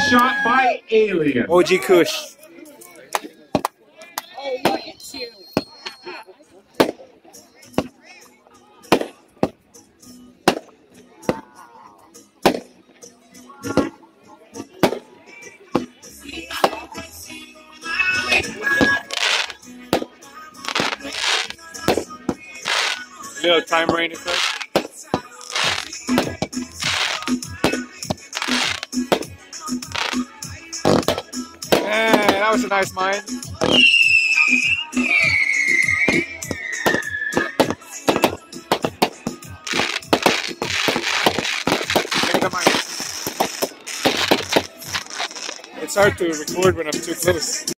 shot by Alien. OG Kush. Oh, look at you. Little time rain effect. Man, that was a nice mine. Look at the mine. It's hard to record when I'm too close.